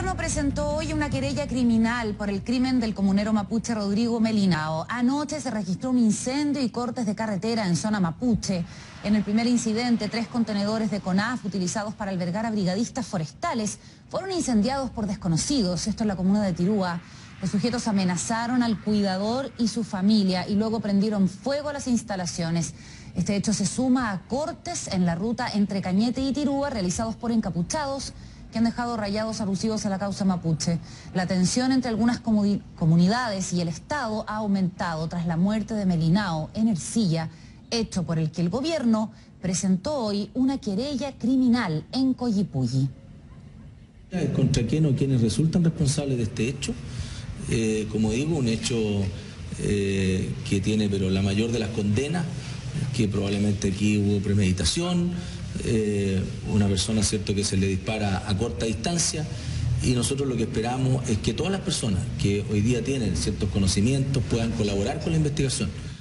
gobierno presentó hoy una querella criminal por el crimen del comunero mapuche Rodrigo Melinao. Anoche se registró un incendio y cortes de carretera en zona mapuche. En el primer incidente, 3 contenedores de CONAF utilizados para albergar a brigadistas forestales fueron incendiados por desconocidos, esto en la comuna de Tirúa. Los sujetos amenazaron al cuidador y su familia y luego prendieron fuego a las instalaciones. Este hecho se suma a cortes en la ruta entre Cañete y Tirúa realizados por encapuchados que han dejado rayados alusivos a la causa mapuche. La tensión entre algunas comunidades y el Estado ha aumentado tras la muerte de Melinao en Ercilla, hecho por el que el gobierno presentó hoy una querella criminal en Collipulli. ¿Contra quién o quiénes resultan responsables de este hecho? Como digo, un hecho que tiene pero la mayor de las condenas, que probablemente aquí hubo premeditación, una persona, cierto, que se le dispara a corta distancia, y nosotros lo que esperamos es que todas las personas que hoy día tienen ciertos conocimientos puedan colaborar con la investigación.